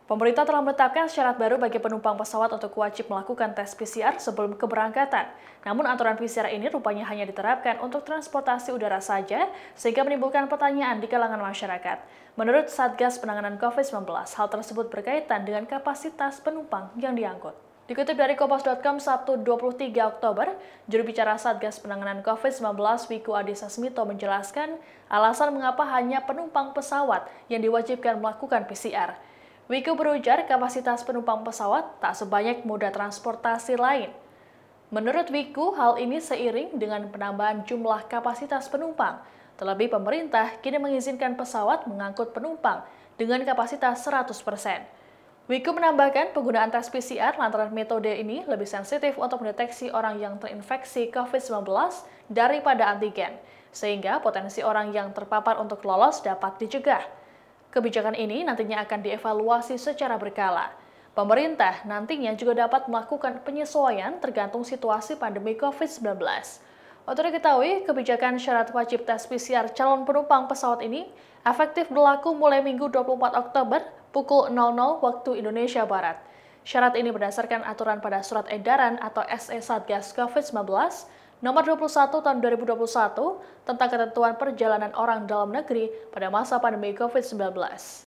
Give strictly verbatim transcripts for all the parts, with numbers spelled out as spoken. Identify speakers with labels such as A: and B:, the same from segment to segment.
A: Pemerintah telah menetapkan syarat baru bagi penumpang pesawat untuk wajib melakukan tes P C R sebelum keberangkatan. Namun aturan P C R ini rupanya hanya diterapkan untuk transportasi udara saja, sehingga menimbulkan pertanyaan di kalangan masyarakat. Menurut Satgas Penanganan COVID sembilan belas, hal tersebut berkaitan dengan kapasitas penumpang yang diangkut. Dikutip dari Kompas titik com Sabtu dua puluh tiga Oktober, juru bicara Satgas Penanganan COVID sembilan belas Wiku Adhisa Smito menjelaskan alasan mengapa hanya penumpang pesawat yang diwajibkan melakukan P C R. Wiku berujar kapasitas penumpang pesawat tak sebanyak moda transportasi lain. Menurut Wiku, hal ini seiring dengan penambahan jumlah kapasitas penumpang. Terlebih pemerintah kini mengizinkan pesawat mengangkut penumpang dengan kapasitas seratus persen. Wiku menambahkan penggunaan tes P C R lantaran metode ini lebih sensitif untuk mendeteksi orang yang terinfeksi COVID sembilan belas daripada antigen, sehingga potensi orang yang terpapar untuk lolos dapat dicegah. Kebijakan ini nantinya akan dievaluasi secara berkala. Pemerintah nantinya juga dapat melakukan penyesuaian tergantung situasi pandemi COVID sembilan belas. Untuk diketahui, kebijakan syarat wajib tes P C R calon penumpang pesawat ini efektif berlaku mulai Minggu dua puluh empat Oktober pukul nol nol waktu Indonesia Barat. Syarat ini berdasarkan aturan pada Surat Edaran atau S E Satgas COVID sembilan belas Nomor dua puluh satu tahun dua ribu dua puluh satu tentang ketentuan perjalanan orang dalam negeri pada masa pandemi COVID sembilan belas.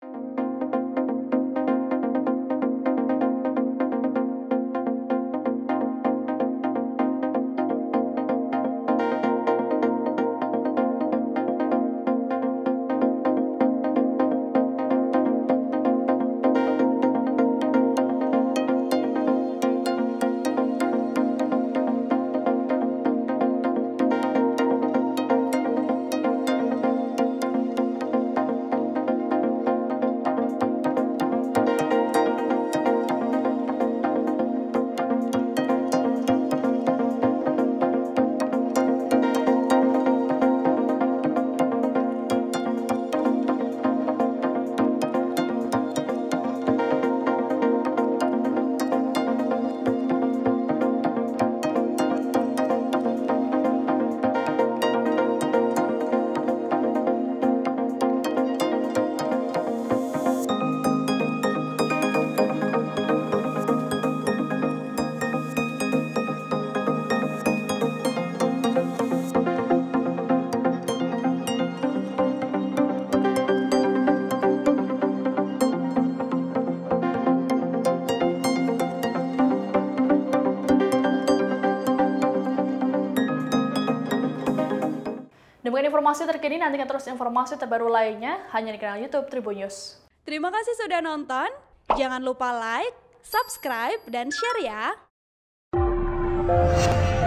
A: Demikian informasi terkini, nantikan terus informasi terbaru lainnya hanya di kanal YouTube Tribun News.
B: Terima kasih sudah nonton. Jangan lupa like, subscribe, dan share ya.